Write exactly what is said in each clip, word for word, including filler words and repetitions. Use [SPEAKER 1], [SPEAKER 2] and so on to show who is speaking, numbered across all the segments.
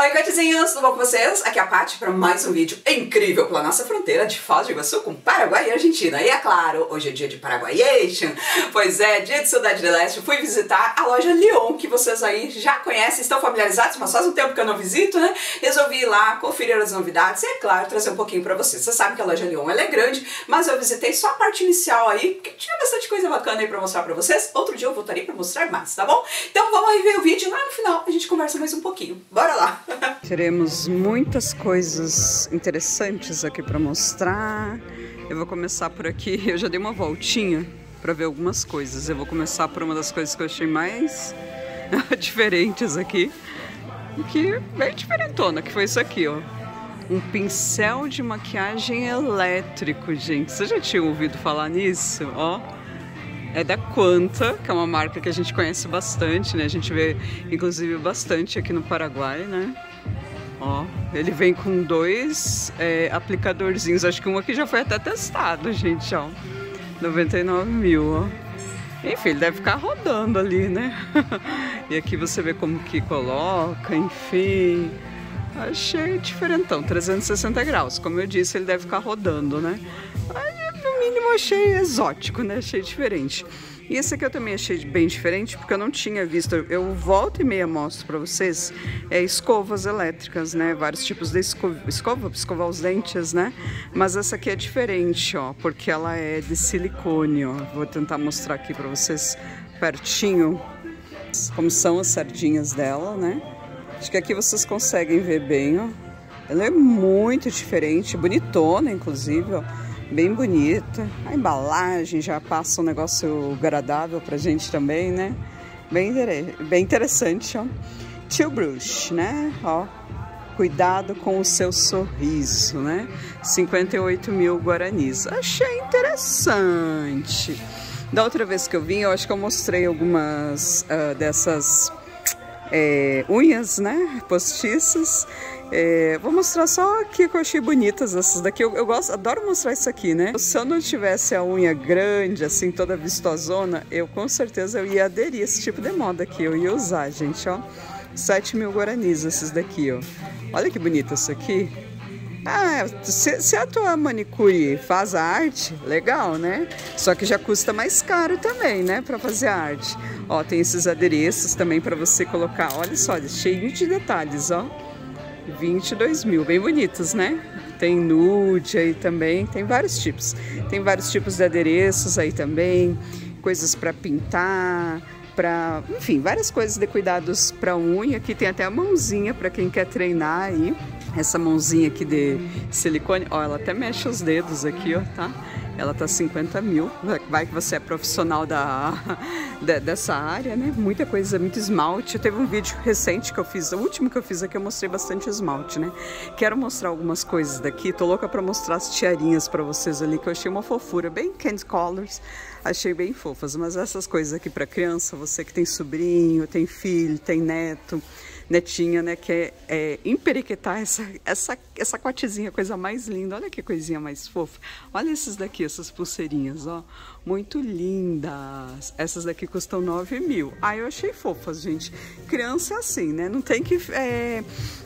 [SPEAKER 1] Oi, gatinhos, tudo bom com vocês? Aqui é a Paty para mais um vídeo incrível pela nossa fronteira de Foz do Iguaçu com Paraguai e Argentina. E é claro, hoje é dia de Paraguaiation, pois é, dia de Cidade do Leste. Fui visitar a loja Lyon, que vocês aí já conhecem, estão familiarizados, mas faz um tempo que eu não visito, né? Resolvi ir lá, conferir as novidades e, é claro, trazer um pouquinho para vocês. Você sabe que a loja Lyon ela é grande, mas eu visitei só a parte inicial aí, porque tinha bastante coisa bacana aí para mostrar para vocês. Outro dia eu voltarei para mostrar mais, tá bom? Então vamos aí ver o vídeo, lá no final a gente conversa mais um pouquinho. Bora lá!
[SPEAKER 2] Teremos muitas coisas interessantes aqui para mostrar. Eu vou começar por aqui. Eu já dei uma voltinha para ver algumas coisas. Eu vou começar por uma das coisas que eu achei mais diferentes aqui. Que bem diferentona, que foi isso aqui, ó. Um pincel de maquiagem elétrico, gente. Você já tinha ouvido falar nisso? Ó. É da Quanta, que é uma marca que a gente conhece bastante, né? A gente vê, inclusive, bastante aqui no Paraguai, né? Ó, ele vem com dois é, aplicadorzinhos. Acho que um aqui já foi até testado, gente, ó. noventa e nove mil, ó. Enfim, ele deve ficar rodando ali, né? E aqui você vê como que coloca, enfim. Achei diferentão, trezentos e sessenta graus. Como eu disse, ele deve ficar rodando, né? Aí, no mínimo, achei exótico, né? Achei diferente. E esse aqui eu também achei bem diferente, porque eu não tinha visto. Eu volto e meia mostro para vocês é, escovas elétricas, né? Vários tipos de escova, escova para escovar os dentes, né? Mas essa aqui é diferente, ó, porque ela é de silicone, ó. Vou tentar mostrar aqui para vocês pertinho como são as sardinhas dela, né? Acho que aqui vocês conseguem ver bem, ó. Ela é muito diferente, bonitona, inclusive, ó. Bem bonita. A embalagem já passa um negócio agradável pra gente também, né? Bem, bem interessante, ó. Tio Brush, né? Ó. Cuidado com o seu sorriso, né? cinquenta e oito mil guaranis. Achei interessante. Da outra vez que eu vim, eu acho que eu mostrei algumas uh, dessas é, unhas, né? Postiças. É, vou mostrar só aqui que eu achei bonitas essas daqui. Eu, eu gosto, adoro mostrar isso aqui, né? Se eu não tivesse a unha grande, assim, toda vistosona, eu com certeza eu ia aderir a esse tipo de moda aqui. Eu ia usar, gente, ó. sete mil guaranis esses daqui, ó. Olha que bonito isso aqui. Ah, se, se a tua manicure faz a arte, legal, né? Só que já custa mais caro também, né? Pra fazer a arte. Ó, tem esses adereços também pra você colocar. Olha só, cheio de detalhes, ó. vinte e dois mil, bem bonitos, né? Tem nude aí também, tem vários tipos. Tem vários tipos de adereços aí também, coisas para pintar, para, enfim, várias coisas de cuidados para unha. Aqui tem até a mãozinha para quem quer treinar aí. Essa mãozinha aqui de silicone, ó, ela até mexe os dedos aqui, ó, tá? Ela tá cinquenta mil, vai que você é profissional da, da, dessa área, né? Muita coisa, muito esmalte. Teve um vídeo recente que eu fiz, o último que eu fiz aqui, eu mostrei bastante esmalte, né? Quero mostrar algumas coisas daqui, tô louca pra mostrar as tiarinhas pra vocês ali, que eu achei uma fofura, bem candy colors, achei bem fofas. Mas essas coisas aqui pra criança, você que tem sobrinho, tem filho, tem neto, netinha, né, que é, é emperiquetar essa, essa, essa cotezinha, coisa mais linda. Olha que coisinha mais fofa. Olha esses daqui, essas pulseirinhas, ó, muito lindas. Essas daqui custam nove mil. Ah, eu achei fofas, gente. Criança é assim, né, não tem que é,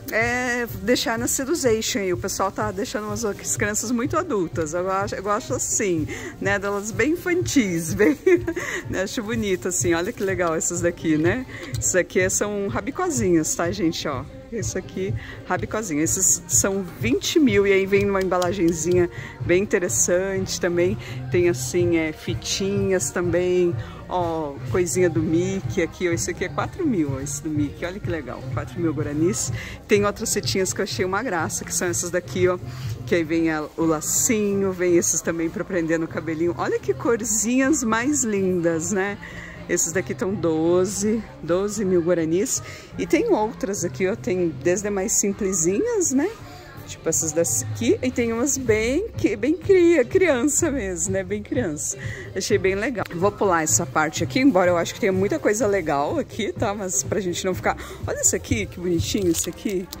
[SPEAKER 2] é, deixar na seduction aí. O pessoal tá deixando umas, as crianças muito adultas. Eu acho, eu gosto assim, né, delas bem infantis, bem, né, acho bonito assim. Olha que legal essas daqui, né. Isso aqui são rabicozinhas, tá, gente, ó. Esse aqui, rabicozinho. Esses são vinte mil e aí vem uma embalagenzinha bem interessante também. Tem assim, é, fitinhas também, ó, coisinha do Mickey aqui, ó. Esse aqui é quatro mil, ó, esse do Mickey. Olha que legal, quatro mil guaranis. Tem outras fitinhas que eu achei uma graça, que são essas daqui, ó. Que aí vem a, o lacinho, vem esses também para prender no cabelinho. Olha que corzinhas mais lindas, né? Esses daqui estão doze mil guaranis. E tem outras aqui, ó. Tem desde mais simplesinhas, né? Tipo essas daqui. E tem umas bem, bem cria, criança mesmo, né? Bem criança. Achei bem legal. Vou pular essa parte aqui, embora eu acho que tenha muita coisa legal aqui, tá? Mas pra gente não ficar... Olha esse aqui, que bonitinho esse aqui.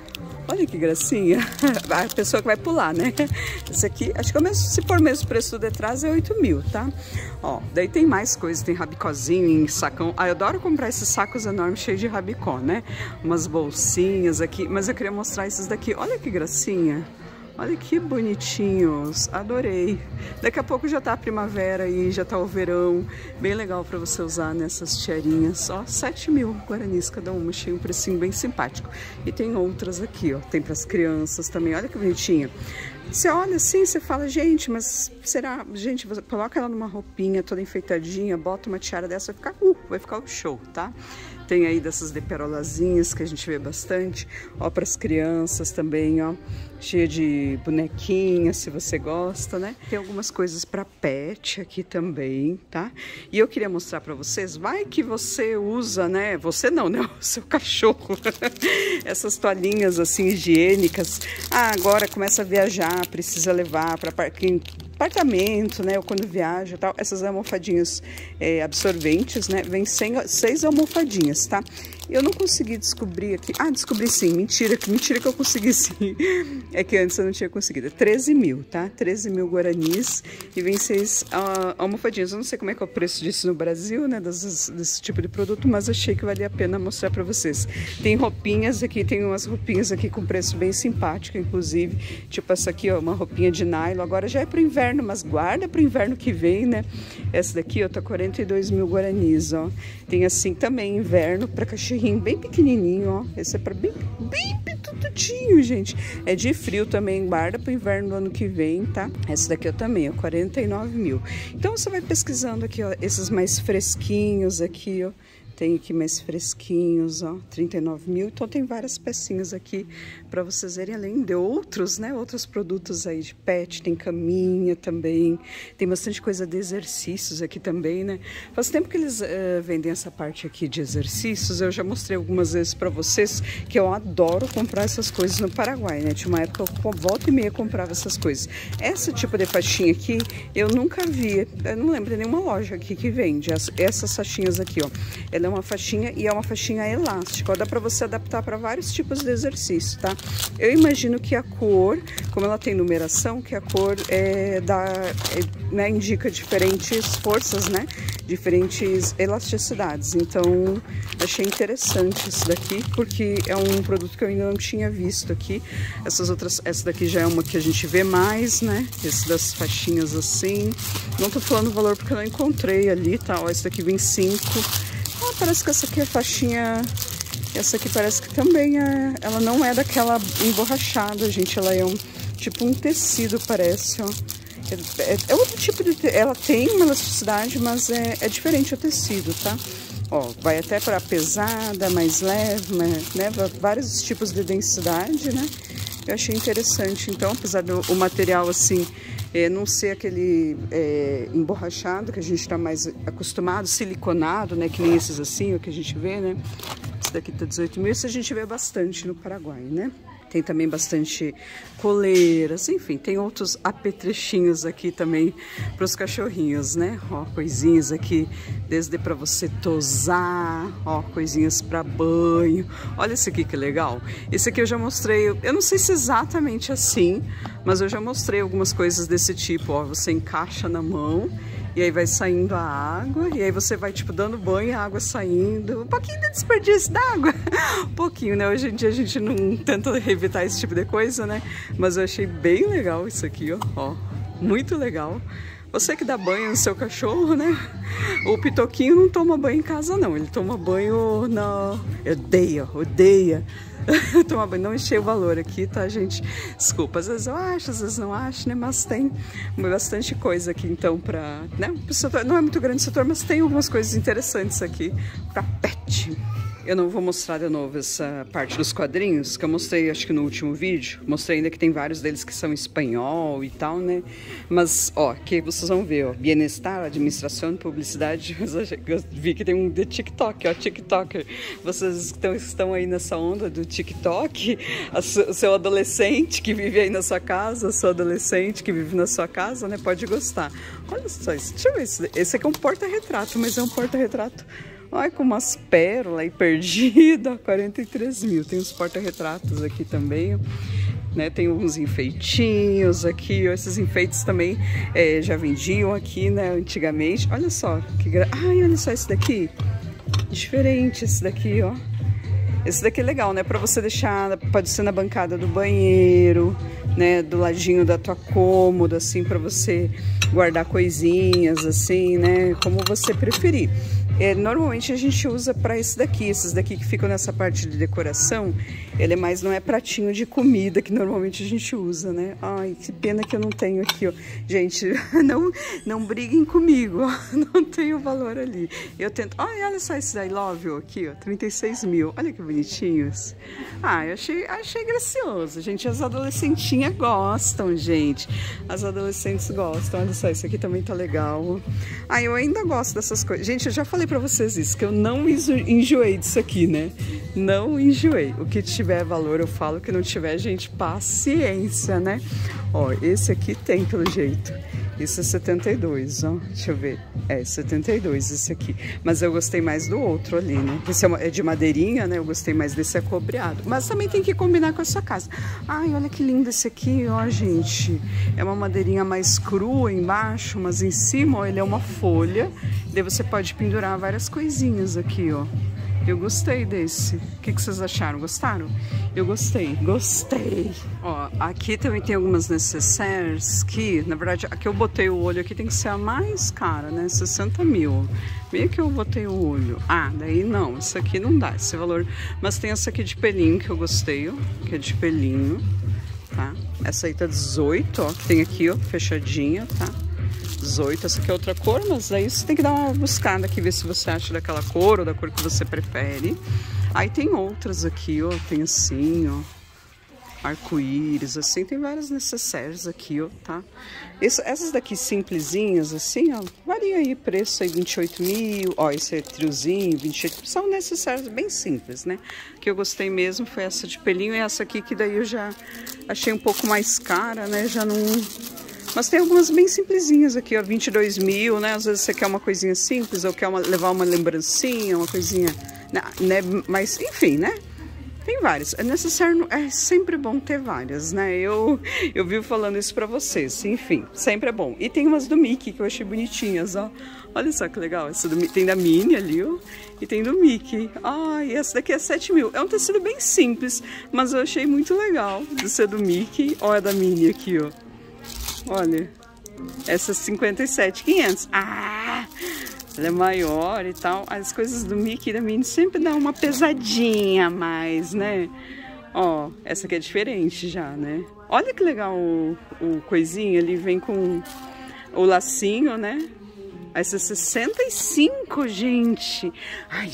[SPEAKER 2] Olha que gracinha. A pessoa que vai pular, né? Esse aqui, acho que é o mesmo, se for o mesmo preço do detrás, é oito mil, tá? Ó, daí tem mais coisas, tem rabicozinho em sacão. Ah, eu adoro comprar esses sacos enormes cheios de rabicó, né? Umas bolsinhas aqui, mas eu queria mostrar esses daqui. Olha que gracinha. Olha que bonitinhos, adorei. Daqui a pouco já tá a primavera e já tá o verão. Bem legal para você usar nessas tiarinhas. Ó, sete mil guaranis cada uma, achei um precinho bem simpático. E tem outras aqui, ó, tem para as crianças também, olha que bonitinha. Você olha assim, você fala, gente, mas será, gente, você coloca ela numa roupinha toda enfeitadinha, bota uma tiara dessa, vai ficar, uh, vai ficar o show, tá? Tem aí dessas de perolazinhas que a gente vê bastante, ó, para as crianças também, ó, cheia de bonequinha, se você gosta, né? Tem algumas coisas para pet aqui também, tá? E eu queria mostrar para vocês, vai que você usa, né? Você não, né? O seu cachorro. Essas toalhinhas assim higiênicas. Ah, agora começa a viajar, precisa levar para parquinho. Apartamento, né, ou quando viaja e tal, essas almofadinhas é, absorventes, né, vem sem, seis almofadinhas, tá? Eu não consegui descobrir aqui, ah, descobri sim, mentira, mentira que eu consegui sim, é que antes eu não tinha conseguido, treze mil, tá? treze mil guaranis e vem seis uh, almofadinhas, eu não sei como é que é o preço disso no Brasil, né, dessas, desse tipo de produto, mas achei que valia a pena mostrar pra vocês. Tem roupinhas aqui, tem umas roupinhas aqui com preço bem simpático, inclusive, tipo essa aqui, ó, uma roupinha de nylon, agora já é pro inverno, mas guarda pro inverno que vem, né? Essa daqui, ó, tá quarenta e dois mil guaranis, ó. Tem assim também inverno para cachorrinho bem pequenininho, ó. Esse é para bem, bem pitutudinho, gente. É de frio também, guarda pro inverno do ano que vem, tá? Essa daqui eu também, ó, quarenta e nove mil. Então você vai pesquisando aqui, ó, esses mais fresquinhos aqui, ó. Tem aqui mais fresquinhos, ó, trinta e nove mil. Então tem várias pecinhas aqui para vocês verem, além de outros, né? Outros produtos aí de pet, tem caminha também. Tem bastante coisa de exercícios aqui também, né? Faz tempo que eles uh, vendem essa parte aqui de exercícios. Eu já mostrei algumas vezes para vocês que eu adoro comprar essas coisas no Paraguai, né? Tinha uma época que eu volta e meia comprava essas coisas. Esse tipo de faixinha aqui, eu nunca vi. Eu não lembro de nenhuma loja aqui que vende essas faixinhas aqui, ó. Ela é uma faixinha e é uma faixinha elástica, ó, dá para você adaptar para vários tipos de exercício, tá? Eu imagino que a cor, como ela tem numeração, que a cor é, dá, é, né, indica diferentes forças, né? Diferentes elasticidades. Então, achei interessante isso daqui, porque é um produto que eu ainda não tinha visto aqui. Essas outras, essa daqui já é uma que a gente vê mais, né? Esse das faixinhas assim. Não tô falando o valor porque eu não encontrei ali, tá? Ó, esse daqui vem cinco. Ah, parece que essa aqui é faixinha, essa aqui parece que também é, ela não é daquela emborrachada, gente, ela é um, tipo um tecido, parece, ó. É, é, é outro tipo de, ela tem uma elasticidade, mas é, é diferente o tecido, tá? Ó, vai até para pesada, mais leve, né, vários tipos de densidade, né? Eu achei interessante, então, apesar do o material assim, é, não ser aquele é, emborrachado que a gente está mais acostumado, siliconado, né? Que nem esses assim, o que a gente vê, né? Esse daqui tá dezoito mil, isso a gente vê bastante no Paraguai, né? Tem também bastante coleiras, enfim, tem outros apetrechinhos aqui também para os cachorrinhos, né? Ó, coisinhas aqui, desde para você tosar, ó, coisinhas para banho. Olha esse aqui que legal. Esse aqui eu já mostrei, eu não sei se é exatamente assim, mas eu já mostrei algumas coisas desse tipo, ó. Você encaixa na mão e aí vai saindo a água, e aí você vai, tipo, dando banho, a água saindo. Um pouquinho de desperdício d'água. Um pouquinho, né? Hoje em dia a gente não tenta evitar esse tipo de coisa, né? Mas eu achei bem legal isso aqui, ó. Ó, muito legal. Você que dá banho no seu cachorro, né? O Pitoquinho não toma banho em casa, não. Ele toma banho na... Odeia, odeia. Tomar banho, não enchei o valor aqui, tá, gente? Desculpa, às vezes eu acho, às vezes não acho, né? Mas tem bastante coisa aqui, então, pra... Né? Não é muito grande o setor, mas tem algumas coisas interessantes aqui pra pet. Eu não vou mostrar de novo essa parte dos quadrinhos, que eu mostrei, acho que no último vídeo. Mostrei ainda que tem vários deles que são em espanhol e tal, né? Mas, ó, aqui vocês vão ver, ó. Bienestar, administração, publicidade. Eu vi que tem um de TikTok, ó, TikToker. Vocês estão, estão aí nessa onda do TikTok? O seu adolescente que vive aí na sua casa, o seu adolescente que vive na sua casa, né? Pode gostar. Olha só isso. Deixa eu ver. Esse aqui é um porta-retrato, mas é um porta-retrato... Olha, com umas pérolas aí perdidas, quarenta e três mil. Tem os porta-retratos aqui também, né? Tem uns enfeitinhos aqui, ó. Esses enfeites também é, já vendiam aqui, né, antigamente. Olha só, que gra... Ai, olha só esse daqui. Diferente esse daqui, ó. Esse daqui é legal, né? Pra você deixar, pode ser na bancada do banheiro, né? Do ladinho da tua cômoda, assim, pra você guardar coisinhas, assim, né? Como você preferir. É, normalmente a gente usa para esse daqui, esses daqui que ficam nessa parte de decoração, ele é mais, não é pratinho de comida que normalmente a gente usa, né? Ai, que pena que eu não tenho aqui, ó. Gente, não, não briguem comigo, ó. Não tenho valor ali. Eu tento, ai, olha só esse I Love You aqui, ó, trinta e seis mil, olha que bonitinhos. Ah, eu achei, achei gracioso, gente, as adolescentinhas gostam, gente. As adolescentes gostam, olha só, esse aqui também tá legal. Ah, eu ainda gosto dessas coisas. Gente, eu já falei pra vocês isso, que eu não enjoei disso aqui, né? Não enjoei. O que tiver valor eu falo, que não tiver, gente, paciência, né? Ó, esse aqui tem pelo jeito. Esse é setenta e dois, ó. Deixa eu ver. É, setenta e dois esse aqui. Mas eu gostei mais do outro ali, né? Esse é, uma, é de madeirinha, né? Eu gostei mais desse acobreado. Mas também tem que combinar com a sua casa. Ai, olha que lindo esse aqui, ó, gente. É uma madeirinha mais crua embaixo, mas em cima, ó, ele é uma folha. Daí você pode pendurar várias coisinhas aqui, ó. Eu gostei desse. O que, que vocês acharam? Gostaram? Eu gostei. Gostei. Ó, aqui também tem algumas necessaires que, na verdade, a que eu botei o olho aqui tem que ser a mais cara, né? sessenta mil. Meio que eu botei o olho. Ah, daí não. Isso aqui não dá esse valor. Mas tem essa aqui de pelinho que eu gostei, ó. Que é de pelinho, tá? Essa aí tá dezoito, ó. Que tem aqui, ó, fechadinha, tá? dezoito, essa aqui é outra cor, mas aí você tem que dar uma buscada aqui, ver se você acha daquela cor ou da cor que você prefere. Aí tem outras aqui, ó, tem assim, ó, arco-íris, assim, tem várias necessaires aqui, ó, tá? Esse, essas daqui simplesinhas, assim, ó, varia aí, preço aí vinte e oito mil, ó, esse é triozinho, vinte e oito, são necessários bem simples, né? O que eu gostei mesmo foi essa de pelinho e essa aqui que daí eu já achei um pouco mais cara, né? Já não... Mas tem algumas bem simplesinhas aqui, ó, vinte e dois mil, né? Às vezes você quer uma coisinha simples ou quer uma, levar uma lembrancinha, uma coisinha, né? Mas, enfim, né? Tem várias. É necessário, é sempre bom ter várias, né? Eu, eu vivo falando isso pra vocês, enfim, sempre é bom. E tem umas do Mickey que eu achei bonitinhas, ó. Olha só que legal, essa do, tem da Minnie ali, ó, e tem do Mickey. Ah, e essa daqui é sete mil. É um tecido bem simples, mas eu achei muito legal de ser do Mickey. Olha a da Minnie aqui, ó. Olha, essa cinquenta e sete mil e quinhentos. Ah, ela é maior e tal. As coisas do Mickey e da Minnie sempre dá uma pesadinha a mais, né? Ó, essa aqui é diferente já, né? Olha que legal o, o coisinho, ele vem com o lacinho, né? Essa é sessenta e cinco, gente. Ai,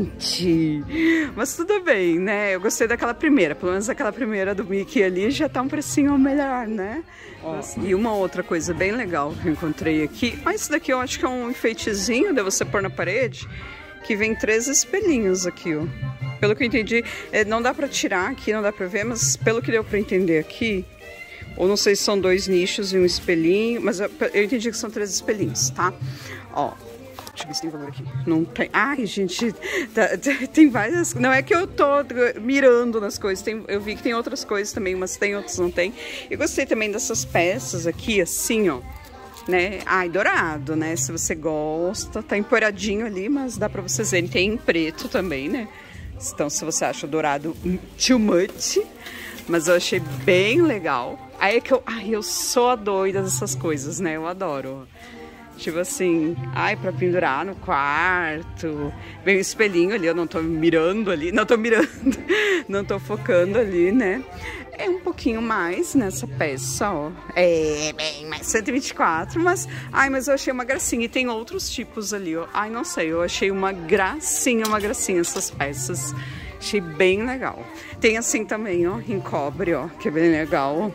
[SPEAKER 2] gente. Mas tudo bem, né? Eu gostei daquela primeira. Pelo menos aquela primeira do Mickey ali já tá um precinho melhor, né? Oh. E uma outra coisa bem legal que eu encontrei aqui. Ah, isso daqui eu acho que é um enfeitezinho de você pôr na parede. Que vem três espelhinhos aqui, ó. Pelo que eu entendi, é, não dá pra tirar aqui, não dá pra ver. Mas pelo que deu pra entender aqui... Ou não sei se são dois nichos e um espelhinho, mas eu, eu entendi que são três espelhinhos, tá? Ó, deixa eu ver se tem valor aqui. Não tem. Ai, gente, tá, tem várias. Não é que eu tô mirando nas coisas, tem, eu vi que tem outras coisas também, mas tem outras não tem. Eu gostei também dessas peças aqui, assim, ó. Né? Ai, dourado, né? Se você gosta, tá empoeiradinho ali, mas dá pra vocês verem. Tem em preto também, né? Então, se você acha o dourado too much. Mas eu achei bem legal. Aí é que eu... Ai, eu sou a doida dessas coisas, né? Eu adoro. Tipo assim... Ai, pra pendurar no quarto. Vem um espelhinho ali, eu não tô mirando ali. Não tô mirando. Não tô focando ali, né? É um pouquinho mais nessa peça, ó. É, bem mais cento e vinte e quatro, mas... Ai, mas eu achei uma gracinha. E tem outros tipos ali, ó. Ai, não sei. Eu achei uma gracinha, uma gracinha essas peças. Achei bem legal. Tem assim também, ó, em cobre, ó, que é bem legal.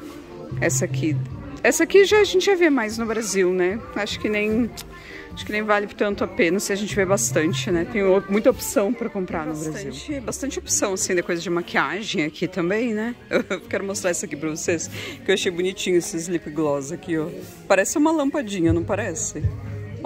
[SPEAKER 2] Essa aqui, essa aqui já a gente já vê mais no Brasil, né? Acho que nem, acho que nem vale tanto a pena se a gente vê bastante, né? Tem muita opção para comprar no bastante, Brasil. Bastante opção, assim, de coisa de maquiagem aqui também, né? Eu quero mostrar isso aqui pra vocês, que eu achei bonitinho esse lip gloss aqui, ó. Parece uma lampadinha, não parece? Ó.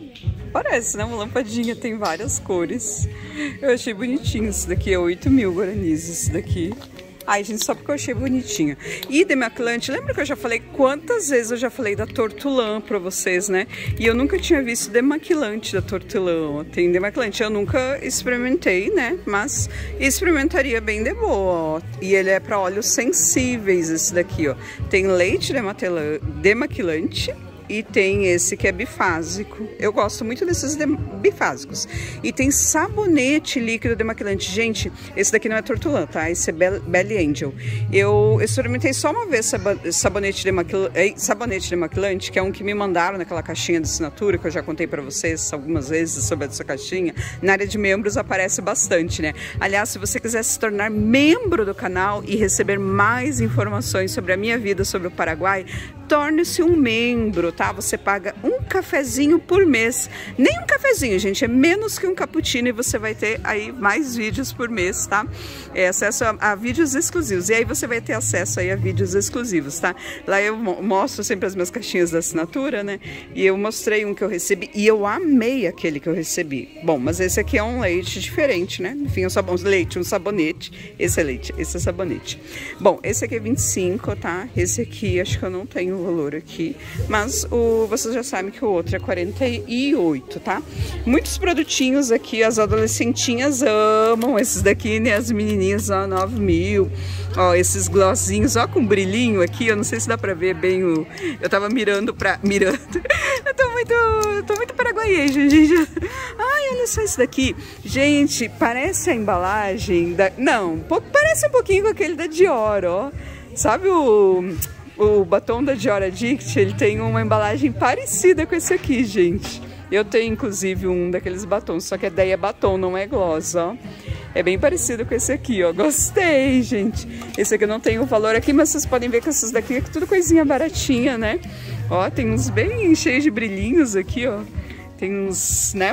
[SPEAKER 2] Parece, né? Uma lampadinha, tem várias cores. Eu achei bonitinho. Isso daqui é oito mil guaranis, isso daqui. Ai, gente, só porque eu achei bonitinho. E demaquilante, lembra que eu já falei quantas vezes eu já falei da Tortulã pra vocês, né? E eu nunca tinha visto demaquilante da Tortulã. Tem demaquilante, eu nunca experimentei, né? Mas experimentaria bem de boa, ó. E ele é pra óleos sensíveis, esse daqui, ó. Tem leite demaquilante. E tem esse que é bifásico. Eu gosto muito desses bifásicos. E tem sabonete líquido demaquilante. Gente, esse daqui não é Tortulã, tá? Esse é Belly Angel. Eu experimentei só uma vez sabonete demaquilante, sabonete demaquilante, que é um que me mandaram naquela caixinha de assinatura, que eu já contei pra vocês algumas vezes sobre essa caixinha. Na área de membros aparece bastante, né? Aliás, se você quiser se tornar membro do canal e receber mais informações sobre a minha vida, sobre o Paraguai, torne-se um membro, tá? Você paga um cafezinho por mês. Nem um cafezinho, gente, é menos que um cappuccino e você vai ter aí mais vídeos por mês, tá? É, acesso a, a vídeos exclusivos. E aí você vai ter acesso aí a vídeos exclusivos, tá? Lá eu mostro sempre as minhas caixinhas da assinatura, né? E eu mostrei um que eu recebi e eu amei aquele que eu recebi. Bom, mas esse aqui é um leite diferente, né? Enfim, um, sabão, um leite, um sabonete. Esse é leite, esse é sabonete. Bom, esse aqui é vinte e cinco, tá? Esse aqui acho que eu não tenho o valor aqui, mas o, vocês já sabem que o outro é quarenta e oito, tá? Muitos produtinhos aqui, as adolescentinhas amam esses daqui, né? As menininhas, ó, nove mil. Ó, esses glossinhos, ó, com brilhinho aqui, eu não sei se dá pra ver bem o... Eu tava mirando pra... Mirando... eu tô muito... Eu tô muito paraguaieja, gente. Ai, olha só isso daqui. Gente, parece a embalagem da... Não, parece um pouquinho com aquele da Dior, ó. Sabe o... O batom da Dior Addict, ele tem uma embalagem parecida com esse aqui, gente. Eu tenho, inclusive, um daqueles batons, só que daí é batom, não é gloss, ó. É bem parecido com esse aqui, ó. Gostei, gente. Esse aqui eu não tenho o valor aqui, mas vocês podem ver que esses daqui é tudo coisinha baratinha, né? Ó, tem uns bem cheios de brilhinhos aqui, ó. Tem uns, né,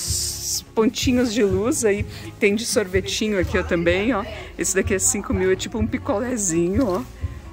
[SPEAKER 2] uns pontinhos de luz aí. Tem de sorvetinho aqui, ó, também, ó. Esse daqui é cinco mil, é tipo um picolézinho, ó.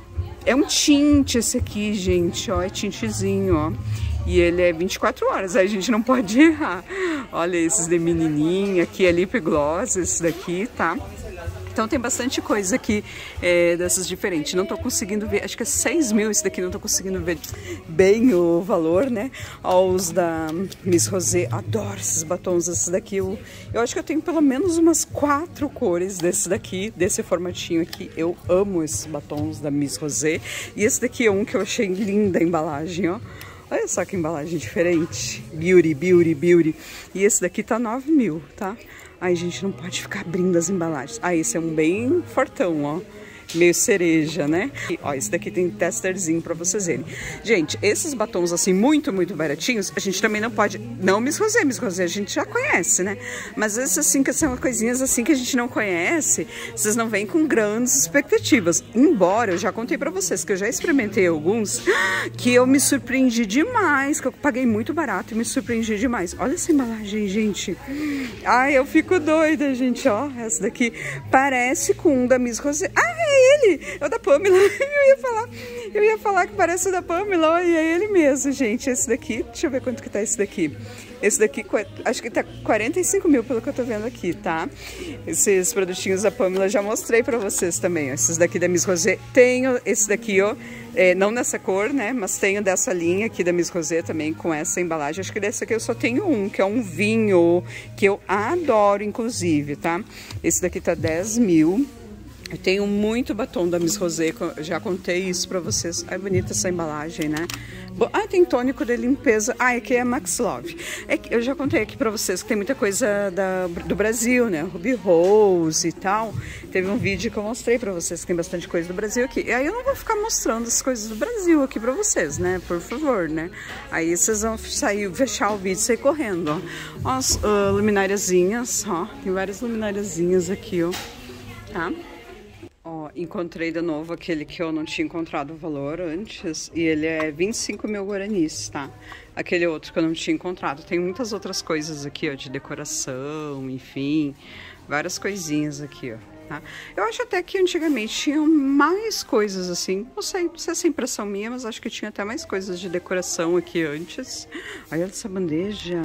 [SPEAKER 2] É um tinte esse aqui, gente, ó, é tintezinho, ó. E ele é vinte e quatro horas, aí a gente não pode errar. Olha esses de menininha, aqui é lip gloss, esse daqui, tá? Então tem bastante coisa aqui é, dessas diferentes. Não tô conseguindo ver, acho que é seis mil esse daqui, não tô conseguindo ver bem o valor, né? Ó, os da Miss Rosé, adoro esses batons, esses daqui. Eu, eu acho que eu tenho pelo menos umas quatro cores desse daqui, desse formatinho aqui. Eu amo esses batons da Miss Rosé. E esse daqui é um que eu achei linda a embalagem, ó. Olha só que embalagem diferente. Beauty, beauty, beauty. E esse daqui tá nove mil, tá? Ai, gente, não pode ficar abrindo as embalagens. Ah, esse é um bem fortão, ó. Meio cereja, né? E, ó, esse daqui tem testerzinho pra vocês verem. Gente, esses batons assim, muito, muito baratinhos, a gente também não pode... Não Miss Rosé, Miss Rosé a gente já conhece, né? Mas esses assim, que são coisinhas assim que a gente não conhece, vocês não vêm com grandes expectativas. Embora, eu já contei pra vocês que eu já experimentei alguns, que eu me surpreendi demais, que eu paguei muito barato e me surpreendi demais. Olha essa embalagem, gente. Ai, eu fico doida, gente, ó. Essa daqui parece com um da Miss Rosé. Ah, é ele! É o da Pamela. Eu ia falar, eu ia falar que parece o da Pamela, e é ele mesmo, gente. Esse daqui, deixa eu ver quanto que tá esse daqui. Esse daqui, acho que tá quarenta e cinco mil pelo que eu tô vendo aqui, tá? Esses produtinhos da Pamela já mostrei pra vocês também, ó. Esses daqui da Miss Rosé. Tenho esse daqui, ó, é, não nessa cor, né? Mas tenho dessa linha aqui da Miss Rosé também, com essa embalagem. Acho que desse aqui eu só tenho um, que é um vinho, que eu adoro, inclusive, tá? Esse daqui tá dez mil. Eu tenho muito batom da Miss Rosé, já contei isso pra vocês. Ai, bonita essa embalagem, né? Ah, tem tônico de limpeza. Ah, aqui é Max Love. É que eu já contei aqui pra vocês que tem muita coisa da, do Brasil, né? Ruby Rose e tal. Teve um vídeo que eu mostrei pra vocês que tem bastante coisa do Brasil aqui. E aí eu não vou ficar mostrando as coisas do Brasil aqui pra vocês, né? Por favor, né? Aí vocês vão sair, fechar o vídeo e sair correndo, ó. Ó as uh, luminariazinhas, ó. Tem várias luminariazinhas aqui, ó. Tá? Ó, encontrei de novo aquele que eu não tinha encontrado o valor antes, e ele é vinte e cinco mil guaranis, tá? Aquele outro que eu não tinha encontrado. Tem muitas outras coisas aqui, ó, de decoração, enfim, várias coisinhas aqui, ó. Tá? Eu acho até que antigamente tinham mais coisas assim, não sei, não sei se é impressão minha, mas acho que tinha até mais coisas de decoração aqui antes. Olha essa bandeja,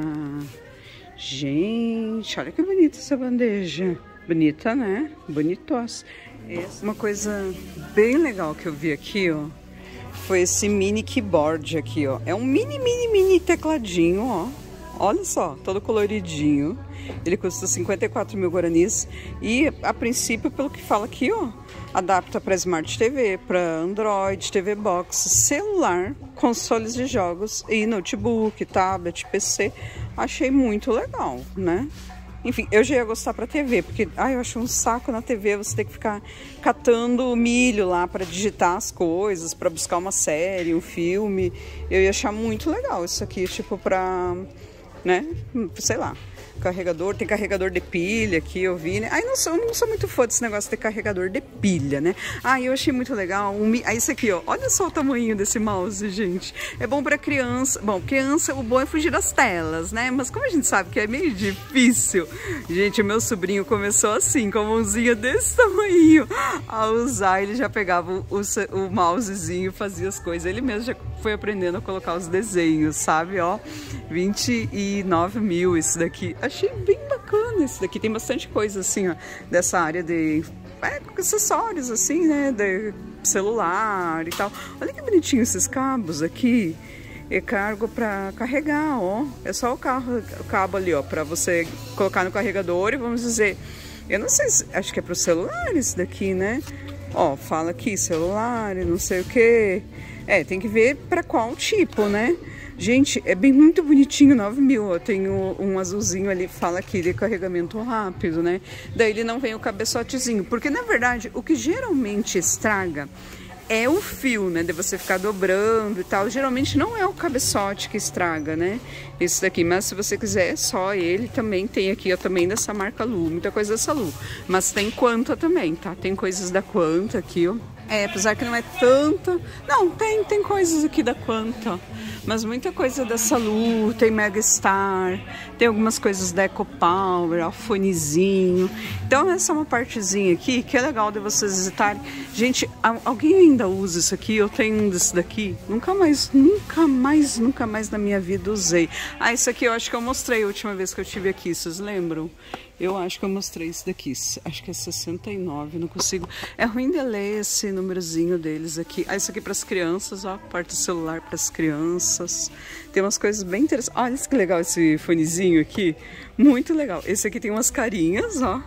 [SPEAKER 2] gente, olha que bonita essa bandeja, bonita, né? Bonitos. Uma coisa bem legal que eu vi aqui, ó, foi esse mini keyboard aqui, ó, é um mini, mini, mini tecladinho, ó. Olha só, todo coloridinho. Ele custa cinquenta e quatro mil guaranis e, a princípio, pelo que fala aqui, ó, adapta para Smart T V, para Android, T V Box, celular, consoles de jogos e notebook, tablet, P C. Achei muito legal, né? Enfim, eu já ia gostar para T V, porque ai, eu acho um saco na T V você ter que ficar catando milho lá para digitar as coisas, para buscar uma série, um filme. Eu ia achar muito legal isso aqui, tipo, para, né, sei lá, carregador, tem carregador de pilha aqui, eu vi, né? Aí não sou, não sou muito fã desse negócio de ter carregador de pilha, né? Ah, eu achei muito legal. Um, aí isso aqui, ó, olha só o tamanho desse mouse, gente. É bom pra criança. Bom, criança, o bom é fugir das telas, né? Mas como a gente sabe que é meio difícil, gente, o meu sobrinho começou assim, com a mãozinha desse tamanho a usar. Ele já pegava o, o, o mousezinho, fazia as coisas. Ele mesmo já foi aprendendo a colocar os desenhos, sabe? Ó, vinte e nove mil esse daqui. Achei bem bacana esse daqui. Tem bastante coisa assim, ó, dessa área de é, acessórios, assim, né? De celular e tal. Olha que bonitinho esses cabos aqui. É cargo para carregar, ó. É só o, carro, o cabo ali, ó, para você colocar no carregador e vamos dizer. Eu não sei se. Acho que é para o celular esse daqui, né? Ó, fala aqui, celular, não sei o que. É, tem que ver para qual tipo, né? Gente, é bem muito bonitinho, nove mil, ó, tem um, um azulzinho ali, fala aqui de carregamento rápido, né? Daí ele não vem o cabeçotezinho, porque na verdade o que geralmente estraga é o fio, né? De você ficar dobrando e tal, geralmente não é o cabeçote que estraga, né? Esse daqui, mas se você quiser só ele, também tem aqui, ó, também dessa marca Lu, muita coisa dessa Lu, mas tem Quanta também, tá? Tem coisas da Quanta aqui, ó. É, apesar que não é tanta, não, tem, tem coisas aqui da Quanta, mas muita coisa dessa Lu, tem Megastar, tem algumas coisas da EcoPower, ó, fonezinho. Então essa é uma partezinha aqui que é legal de vocês visitarem. Gente, alguém ainda usa isso aqui? Eu tenho um desse daqui, nunca mais, nunca mais, nunca mais na minha vida usei. Ah, isso aqui eu acho que eu mostrei a última vez que eu tive aqui, vocês lembram? Eu acho que eu mostrei esse daqui, acho que é sessenta e nove, não consigo. É ruim de ler esse númerozinho deles aqui. Ah, isso aqui para as crianças, ó, porta-celular para as crianças. Tem umas coisas bem interessantes. Olha que legal esse fonezinho aqui, muito legal. Esse aqui tem umas carinhas, ó,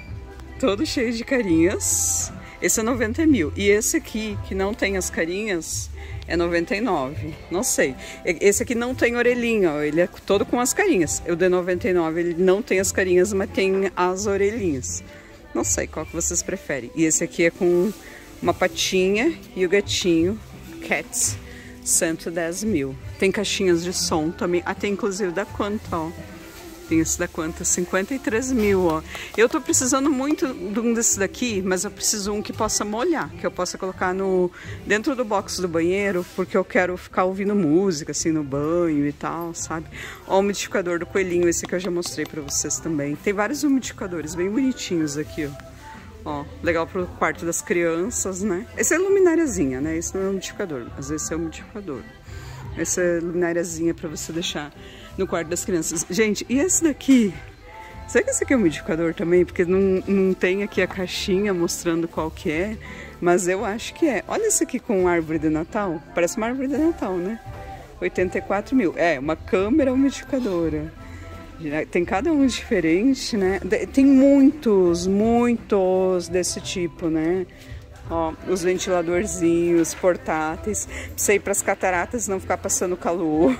[SPEAKER 2] todo cheio de carinhas. Esse é noventa mil. E esse aqui, que não tem as carinhas, é noventa e nove, não sei. Esse aqui não tem orelhinha, ó, ele é todo com as carinhas. O de noventa e nove, ele não tem as carinhas, mas tem as orelhinhas. Não sei qual que vocês preferem. E esse aqui é com uma patinha e o gatinho, Cats, cento e dez mil. Tem caixinhas de som também. Ah, tem inclusive da Quanta, ó. Tem esse da Quanta, cinquenta e três mil, ó. Eu tô precisando muito de um desse daqui, mas eu preciso um que possa molhar, que eu possa colocar no dentro do box do banheiro, porque eu quero ficar ouvindo música, assim, no banho e tal, sabe? Ó, o umidificador do coelhinho, esse que eu já mostrei pra vocês também. Tem vários umidificadores bem bonitinhos aqui, ó. Ó, legal pro quarto das crianças, né? Esse é lumináriazinha, né? Esse não é umidificador, mas esse é o umidificador. Essa é lumináriazinha pra você deixar no quarto das crianças. Gente, e esse daqui? Será que esse aqui é um umidificador também? Porque não, não tem aqui a caixinha mostrando qual que é, mas eu acho que é. Olha esse aqui com árvore de Natal. Parece uma árvore de Natal, né? oitenta e quatro mil. É, uma câmera umidificadora. Tem cada um diferente, né? Tem muitos, muitos desse tipo, né? Ó, os ventiladorzinhos portáteis. Pra você ir pras cataratas não ficar passando calor.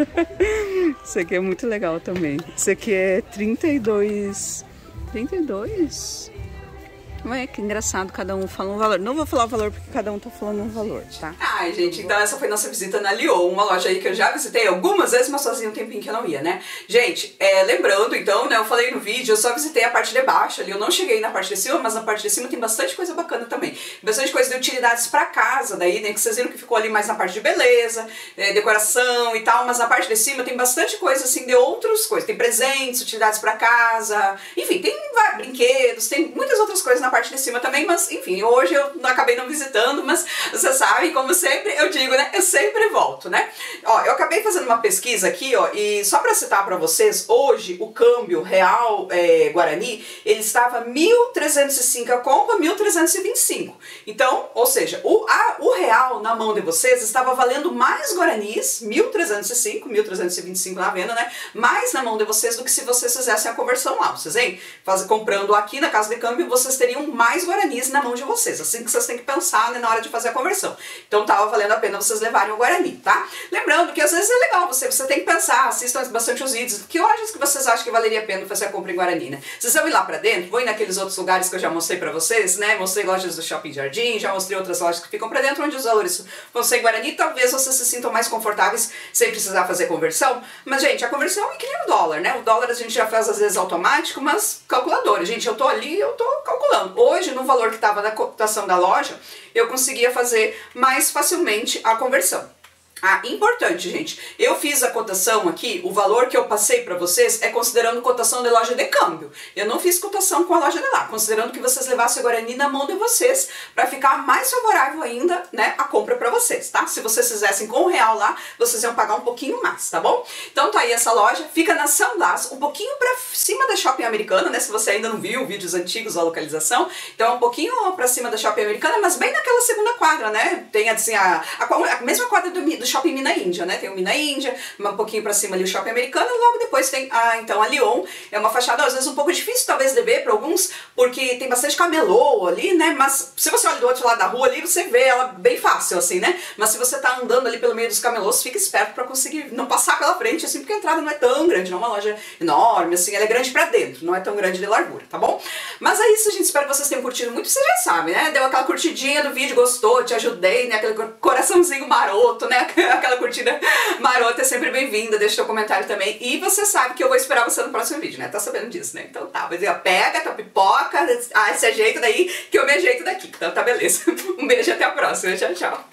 [SPEAKER 2] Isso aqui é muito legal também. Isso aqui é trinta e dois. trinta e dois? Ué, que engraçado, cada um fala um valor. Não vou falar o valor porque cada um tá falando um valor, tá?
[SPEAKER 1] Ai, gente, então essa foi nossa visita na Lyon, uma loja aí que eu já visitei algumas vezes, mas fazia um tempinho que eu não ia, né? Gente, é, lembrando, então, né, eu falei no vídeo, eu só visitei a parte de baixo ali, eu não cheguei na parte de cima, mas na parte de cima tem bastante coisa bacana também. Bastante coisa de utilidades pra casa, daí, né, que vocês viram que ficou ali mais na parte de beleza, é, decoração e tal, mas na parte de cima tem bastante coisa, assim, de outras coisas. Tem presentes, utilidades pra casa, enfim, tem vai, brinquedos, tem muitas outras coisas na parte de cima também, mas enfim, hoje eu acabei não visitando, mas vocês sabem, como sempre eu digo, né, eu sempre volto, né? Ó, eu acabei fazendo uma pesquisa aqui, ó, e só para citar para vocês, hoje o câmbio real é, Guarani, ele estava mil trezentos e cinco a compra, mil trezentos e vinte e cinco. Então, ou seja, o, a, o real na mão de vocês estava valendo mais guaranis, mil trezentos e cinco, mil trezentos e vinte e cinco na venda, né? Mais na mão de vocês do que se vocês fizessem a conversão lá. Vocês, hein? Faz, comprando aqui na casa de câmbio, vocês teriam mais guaranis na mão de vocês. Assim que vocês têm que pensar, né, na hora de fazer a conversão. Então tava valendo a pena vocês levarem o guarani, tá? Lembrando que às vezes é legal, você, você tem que pensar, assistam bastante os vídeos, que lojas que vocês acham que valeria a pena fazer a compra em Guarani, né? Vocês vão ir lá pra dentro, vão ir naqueles outros lugares que eu já mostrei pra vocês, né? Mostrei lojas do Shopping Jardim, já mostrei outras lojas que ficam pra dentro, onde os valores vão ser em Guarani, talvez vocês se sintam mais confortáveis sem precisar fazer conversão. Mas, gente, a conversão é que nem o dólar, né? O dólar a gente já faz às vezes automático, mas calculadora. Gente, eu tô ali, eu tô calculando. Hoje, no valor que tava na cotação da loja, eu conseguia fazer mais facilmente a conversão. Ah, importante, gente, eu fiz a cotação aqui, o valor que eu passei para vocês é considerando cotação de loja de câmbio. Eu não fiz cotação com a loja de lá, considerando que vocês levassem o Guarani na mão de vocês para ficar mais favorável ainda, né, a compra para vocês, tá? Se vocês fizessem com o real lá, vocês iam pagar um pouquinho mais, tá bom? Então tá aí essa loja, fica na São Blas, um pouquinho para cima da Shopping Americana, né, se você ainda não viu vídeos antigos da localização, então é um pouquinho para cima da Shopping Americana, mas bem naquela segunda quadra, né? Tem assim a, a, a mesma quadra do, do Shopping Mina Índia, né? Tem o Mina Índia, um pouquinho pra cima ali o Shopping Americano, e logo depois tem a, então, a Lyon. É uma fachada, às vezes, um pouco difícil, talvez, de ver pra alguns, porque tem bastante camelô ali, né? Mas se você olha do outro lado da rua ali, você vê ela bem fácil, assim, né? Mas se você tá andando ali pelo meio dos camelôs, fica esperto pra conseguir não passar pela frente, assim, porque a entrada não é tão grande, não é uma loja enorme, assim, ela é grande pra dentro, não é tão grande de largura, tá bom? Mas é isso, gente, espero que vocês tenham curtido muito, você já sabe, né? Deu aquela curtidinha do vídeo, gostou, te ajudei, né? Aquele coraçãozinho maroto, né? Aquela curtida marota é sempre bem-vinda, deixa seu comentário também. E você sabe que eu vou esperar você no próximo vídeo, né? Tá sabendo disso, né? Então tá, mas pega, tá pipoca, ah, esse ajeito daí que eu me ajeito daqui. Então tá, beleza. Um beijo e até a próxima. Tchau, tchau.